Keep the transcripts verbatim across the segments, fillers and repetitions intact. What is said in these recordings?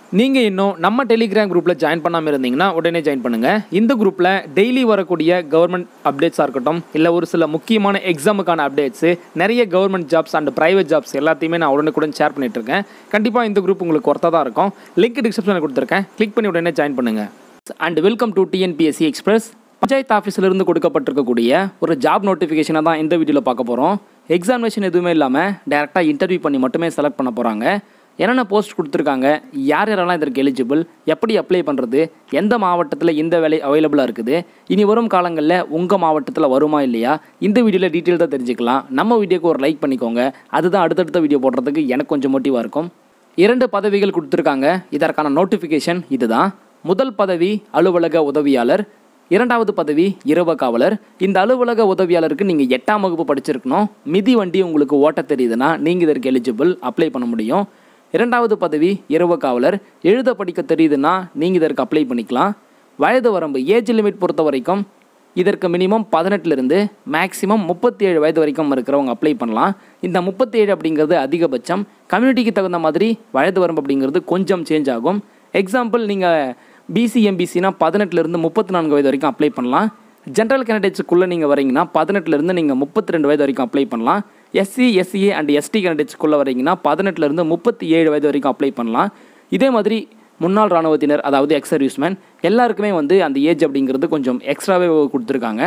நீங்கள் இன்னும் நம்ம டெலிகிராம் குரூப்பில் ஜாயின் பண்ணாமல் இருந்தீங்கன்னா உடனே ஜாயின் பண்ணுங்கள். இந்த குரூப்பில் டெய்லி வரக்கூடிய கவர்மெண்ட் அப்டேட்ஸாக இருக்கட்டும், இல்லை ஒரு சில முக்கியமான எக்ஸாமுக்கான அப்டேட்ஸு, நிறைய government jobs and private jobs எல்லாத்தையுமே நான் உடனுக்குடன் ஷேர் பண்ணிகிட்ருக்கேன். கண்டிப்பாக இந்த குரூப் உங்களுக்கு ஒர்த்தாக தான் இருக்கும். லிங்க் டிஸ்கிரிப்ஷனில் கொடுத்துருக்கேன், கிளிக் பண்ணி உடனே ஜாயின் பண்ணுங்கள். And welcome to TNPSC express. Panchayat ஆஃபீஸிலிருந்து கொடுக்கப்பட்டிருக்கக்கூடிய ஒரு ஜாப் நோட்டிஃபிகேஷனை தான் இந்த வீடியோவில் பார்க்க போகிறோம். எக்ஸாமினேஷன் எதுவுமே இல்லாமல் டேரெக்டாக இன்டர்வியூ பண்ணி மட்டுமே செலக்ட் பண்ண போகிறாங்க. என்னென்ன போஸ்ட் கொடுத்துருக்காங்க, யார் யாரெல்லாம் இதற்கு எலிஜிபிள், எப்படி அப்ளை பண்ணுறது, எந்த மாவட்டத்தில் இந்த வேலை அவைலபிளாக இருக்குது, இனி வரும் காலங்களில் உங்கள் மாவட்டத்தில் வருமா இல்லையா, இந்த வீடியோவில் டீட்டெயில் தான் தெரிஞ்சுக்கலாம். நம்ம வீடியோக்கு ஒரு லைக் பண்ணிக்கோங்க, அதுதான் அடுத்தடுத்த வீடியோ போடுறதுக்கு எனக்கு கொஞ்சம் மோட்டிவாக இருக்கும். இரண்டு பதவிகள் கொடுத்துருக்காங்க. இதற்கான நோட்டிஃபிகேஷன் இதுதான். முதல் பதவி அலுவலக உதவியாளர், இரண்டாவது பதவி இரவு காவலர். இந்த அலுவலக உதவியாளருக்கு நீங்கள் எட்டாம் வகுப்பு படிச்சிருக்கணும். மிதி வண்டி உங்களுக்கு ஓட்ட தெரியுதுன்னா நீங்கள் இதற்கு எலிஜிபிள், அப்ளை பண்ண முடியும். இரண்டாவது பதவி இரவு காவலர், எழுத படிக்க தெரியுதுன்னா நீங்கள் இதற்கு அப்ளை பண்ணிக்கலாம். வயது வரம்பு ஏஜ் லிமிட் பொறுத்த வரைக்கும் இதற்கு மினிமம் பதினெட்டுலேருந்து மேக்ஸிமம் முப்பத்தி ஏழு வயது வரைக்கும் இருக்கிறவங்க அப்ளை பண்ணலாம். இந்த முப்பத்தி ஏழு அப்படிங்கிறது அதிகபட்சம். கம்யூனிட்டிக்கு தகுந்த மாதிரி வயது வரம்பு அப்படிங்கிறது கொஞ்சம் சேஞ்ச் ஆகும். எக்ஸாம்பிள், நீங்கள் பிசி எம்பிசினா பதினெட்டுலேருந்து முப்பத்தி நான்கு வயது வரைக்கும் அப்ளை பண்ணலாம். ஜென்ரல் கேண்டிடேட்ஸுக்குள்ளே நீங்கள் வரீங்கன்னா பதினெட்டுலேருந்து நீங்கள் முப்பத்தி ரெண்டு வயது வரைக்கும் அப்ளை பண்ணலாம். எஸ்சி எஸ்சிஏ அண்ட் எஸ்டி கேண்டிடேட்ஸ்க்குள்ளே வரீங்கன்னா பதினெட்டுலேருந்து முப்பத்தி ஏழு வயது வரைக்கும் அப்ளை பண்ணலாம். இதே மாதிரி முன்னாள் இராணுவத்தினர், அதாவது எக்ஸ் சர்வீஸ்மேன், எல்லாருக்குமே வந்து அந்த ஏஜ் அப்படிங்கிறது கொஞ்சம் எக்ஸ்ட்ராவே கொடுத்துருக்காங்க.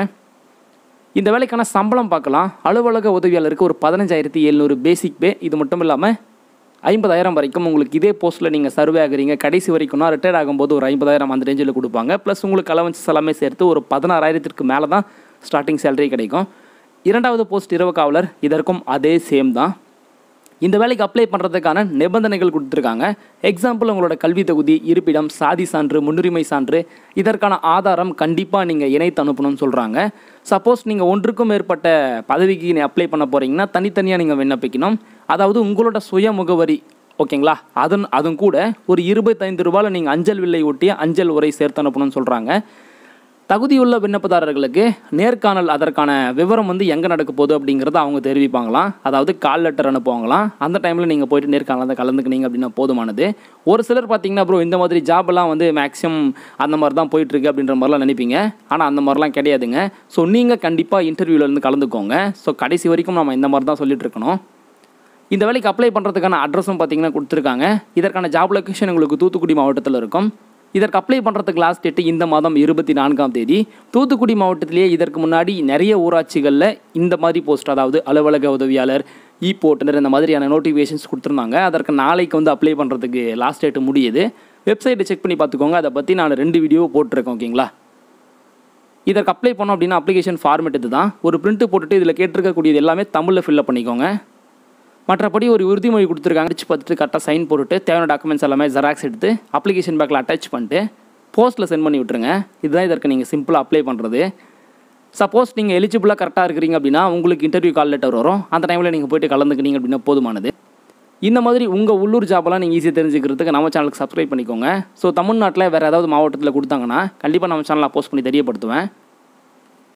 இந்த வேலைக்கான சம்பளம் பார்க்கலாம். அலுவலக உதவியாளருக்கு ஒரு பதினஞ்சாயிரத்தி எழுநூறு பேசிக் பே. இது மட்டும் இல்லாமல் ஐம்பதாயிரம் வரைக்கும் உங்களுக்கு இதே போஸ்ட்டில் நீங்கள் சர்வே ஆகுறீங்க கடைசி வரைக்கும்னா ரிட்டையர்ட் ஆகும்போது ஒரு ஐம்பதாயிரம் அந்த ரேஞ்சில் கொடுப்பாங்க. ப்ளஸ் உங்களுக்கு அலவன்ஸ் எல்லாமே சேர்த்து ஒரு பதினாறாயிரத்திற்கு மேலே தான் ஸ்டார்டிங் சேலரி கிடைக்கும். இரண்டாவது போஸ்ட் இரவு காவலர், இதற்கும் அதே சேம் தான். இந்த வேலைக்கு அப்ளை பண்ணுறதுக்கான நிபந்தனைகள் கொடுத்துருக்காங்க. எக்ஸாம்பிள், உங்களோட கல்வி தகுதி, இருப்பிடம், சாதி சான்று, முன்னுரிமை சான்று, இதற்கான ஆதாரம் கண்டிப்பாக நீங்கள் இணைத்து அனுப்பணும்னு சொல்கிறாங்க. சப்போஸ் நீங்கள் ஒன்றுக்கும் மேற்பட்ட பதவிக்கு அப்ளை பண்ண போகிறீங்கன்னா தனித்தனியாக நீங்கள் விண்ணப்பிக்கணும். அதாவது உங்களோட சுய முகவரி, ஓகேங்களா, அதன் அதுவும் கூட ஒரு இருபத்தைந்து ரூபாயில் நீங்கள் அஞ்சல் வில்லை ஒட்டிய அஞ்சல் உரை சேர்த்து அனுப்பணும்னு சொல்கிறாங்க. தகுதியுள்ள விண்ணப்பதாரர்களுக்கு நேர்காணல், அதற்கான விவரம் வந்து எங்கே நடக்க போகுது அப்படிங்கிறத அவங்க தெரிவிப்பாங்களாம். அதாவது கால் லெட்டர் அனுப்புவாங்களாம். அந்த டைமில் நீங்கள் போய்ட்டு நேர்காணல் கலந்துக்கினீங்க அப்படின்னா போதுமானது. ஒரு சிலர் பார்த்தீங்கன்னா ப்ரோ இந்த மாதிரி ஜாபெல்லாம் வந்து மேக்ஸிமம் அந்த மாதிரி தான் போயிட்டுருக்கு அப்படின்ற மாதிரிலாம் நினைப்பீங்க. ஆனால் அந்த மாதிரிலாம் கிடையாதுங்க. ஸோ நீங்கள் கண்டிப்பாக இன்டர்வியூலேருந்து கலந்துக்கோங்க. ஸோ கடைசி வரைக்கும் நம்ம இந்த மாதிரி தான் சொல்லிட்டு இருக்கணும். இந்த வேலைக்கு அப்ளை பண்ணுறதுக்கான அட்ரஸும் பார்த்தீங்கன்னா கொடுத்துருக்காங்க. இதற்கான ஜாப் லொக்கேஷன் உங்களுக்கு தூத்துக்குடி மாவட்டத்தில் இருக்கும். இதற்கு அப்ளை பண்ணுறதுக்கு லாஸ்ட் டேட்டு இந்த மாதம் இருபத்தி நான்காம் தேதி. தூத்துக்குடி மாவட்டத்திலேயே இதற்கு முன்னாடி நிறைய ஊராட்சிகளில் இந்த மாதிரி போஸ்ட், அதாவது அலுவலக உதவியாளர், இ போட்டுனர், இந்த மாதிரியான நோட்டிஃபிகேஷன்ஸ் கொடுத்துருந்தாங்க. அதற்கு நாளைக்கு வந்து அப்ளை பண்ணுறதுக்கு லாஸ்ட் டேட்டு முடியுது. வெப்சைட்டை செக் பண்ணி பார்த்துக்கோங்க. அதை பற்றி நான் ரெண்டு வீடியோ போட்டிருக்கேன், ஓகேங்களா. இதற்கு அப்ளை பண்ணோம் அப்படின்னா அப்ளிகேஷன் ஃபார்மேட் இது தான். ஒரு பிரிண்ட்டு போட்டுட்டு இதில் கேட்டிருக்கக்கூடியது எல்லாமே தமிழில் ஃபில்லப் பண்ணிக்கோங்க. மற்றபடி ஒரு உறுதிமொழி கொடுத்துருக்காங்க. அடிச்சு பார்த்துட்டு கரெக்டாக சைன் போட்டுட்டு தேவையான டாக்குமெண்ட்ஸ் எல்லாமே ஜெராக்ஸ் எடுத்து அப்ளிகேஷன் பேக்கில் அட்டாச் பண்ணிட்டு போஸ்ட்டில் சென்ட் பண்ணி விட்டுருங்க. இதுதான் இதற்கு நீங்கள் சிம்பிளாக அப்ளை பண்ணுறது. சப்போஸ் நீங்கள் எலிஜிபிளாக கரெக்டாக இருக்கிறீங்க அப்படின்னா உங்களுக்கு இன்டர்வியூ கால் லெட்டர் வரும். அந்த டைமில் நீங்கள் போய்ட்டு கலந்துக்கினீங்க அப்படின்னா போதுமானது. இந்த மாதிரி உங்கள் உள்ளூர் ஜாபெல்லாம் நீங்கள் ஈஸியாக தெரிஞ்சுக்கிறதுக்கு நம்ம சேனலுக்கு சப்ஸ்கிரைப் பண்ணிக்கோங்க. ஸோ தமிழ்நாட்டில் வேறு ஏதாவது மாவட்டத்தில் கொடுத்தாங்கன்னா கண்டிப்பாக நம்ம சேனலில் போஸ்ட் பண்ணி தெரியப்படுத்துவேன்.